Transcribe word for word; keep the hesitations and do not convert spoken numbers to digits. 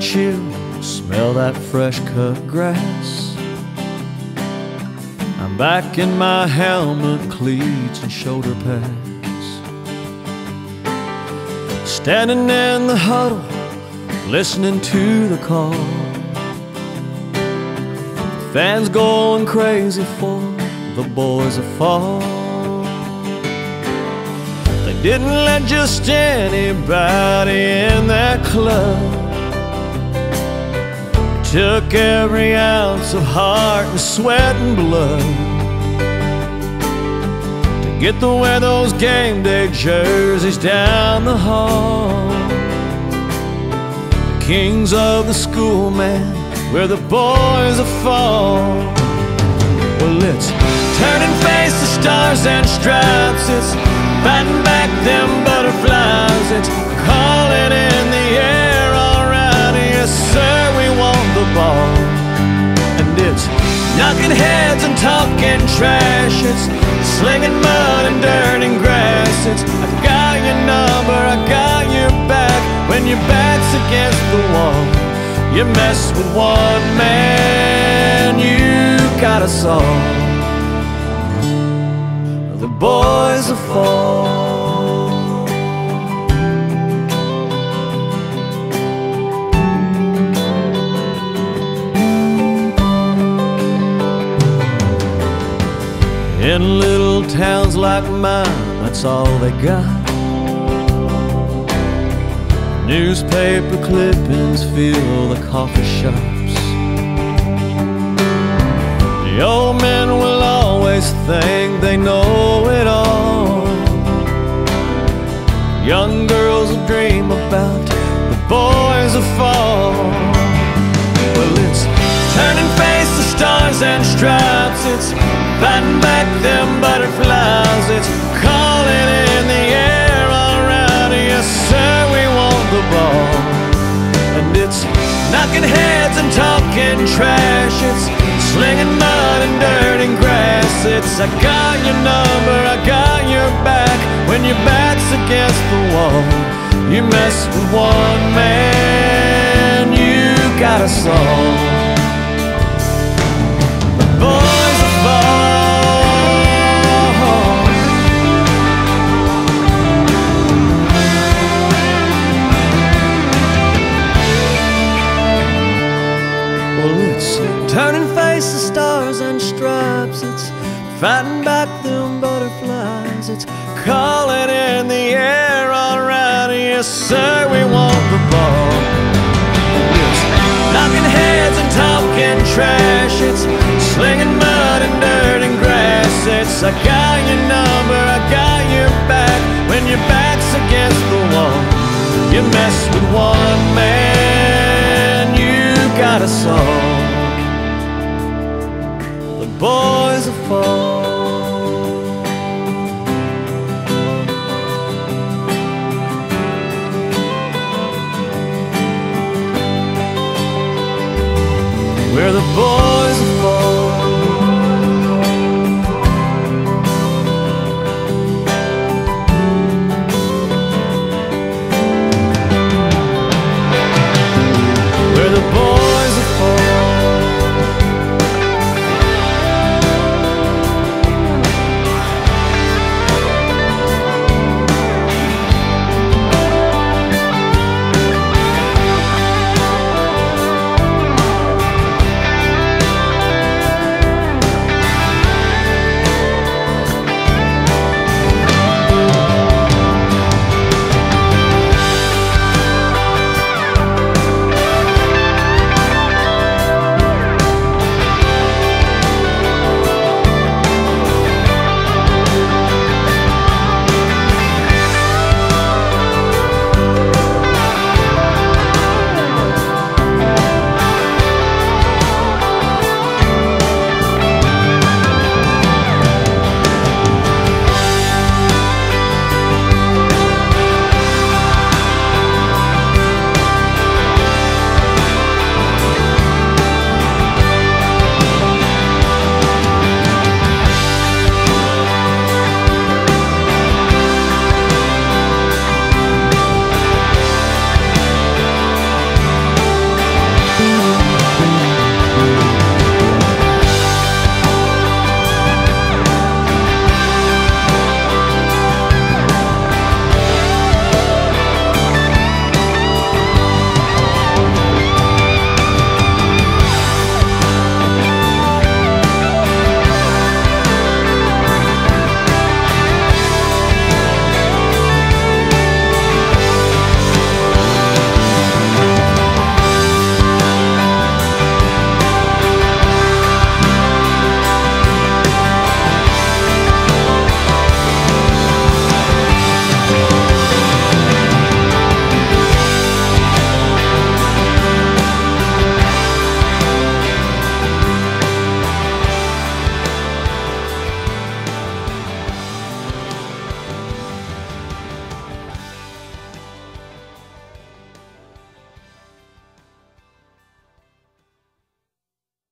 chill, smell that fresh cut grass. I'm back in my helmet, cleats and shoulder pads, standing in the huddle, listening to the call. Fans going crazy for the boys of fall. They didn't let just anybody in that club. Took every ounce of heart and sweat and blood to get to wear those game day jerseys down the hall. The kings of the school, man, where the boys are fall. Well, it's turning face to stars and stripes. It's fighting back them butterflies. It's calling in the air, all right, yes sir, we want the ball. And it's knocking heads and talking trash. It's slinging mud and dirt and grass. It's I got your number, I got your back. When your back's against the wall, you mess with one man, you got us all. The boys will fall. In little towns like mine, that's all they got. Newspaper clippings fill the coffee shops. The old men will always think they know it all. Young girls will dream about the boys of fall. Well, it's turning face to stars and stripes. It's fighting back them butterflies. It's calling in the air, all right, yes sir, we want the ball. And it's knocking heads and talking trash. It's slinging mud and dirt and grass. It's I got your number, I got your back. When your back's against the wall, you mess with one man, you got us all. The boys will fall. Turning face to stars and stripes. It's fighting back them butterflies. It's calling in the air, all right, yes sir, we want the ball. It's knocking heads and talking trash. It's slinging mud and dirt and grass. It's I got your number, I got your back. When your back's against the wall, you mess with one man, you got us all. Boys will fall. Where the boys will